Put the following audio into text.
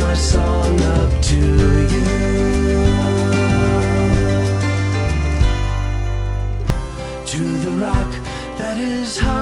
my song up to you. To the rock that is high